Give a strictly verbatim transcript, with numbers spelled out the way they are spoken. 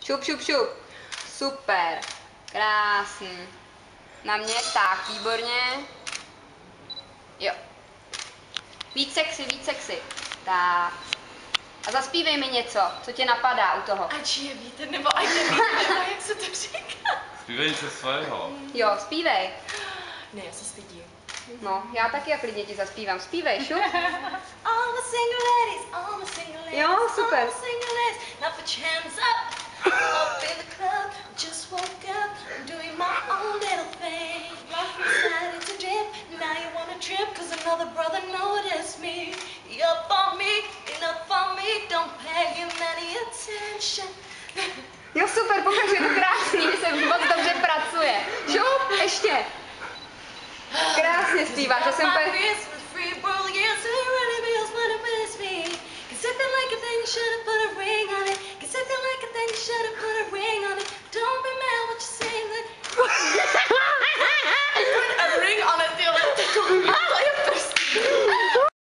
Šup, šup, šup. Super. Krásný. Na mě, tak, výborně. Jo. Víc sexy, víc sexy. Tak. A zaspívej mi něco, co tě napadá u toho. Ať je vítr, nebo ať je vítr, nebo jak se to říká. Zpívej něco svého. Jo, zpívej. Ne, já se stydím. No, já taky a klidně ti zaspívám. Zpívej, šup. All the single ladies, all the single ladies, Jo, super. all the single ladies, now put your hands up. Up in the club, just woke up, I'm doing my own little thing. Decided to dip, now you wanna trip, cause another brother noticed me. You're for me, enough for me, don't pay him any attention. Jo, super, pokračuj, to krásný, mi se moc dobře pracuje. Šup, ještě. Krásně zpíváš, já jsem úplně... Free world, yeah, so it really feels what it is me. Cause if you like a thing, you should have put a ring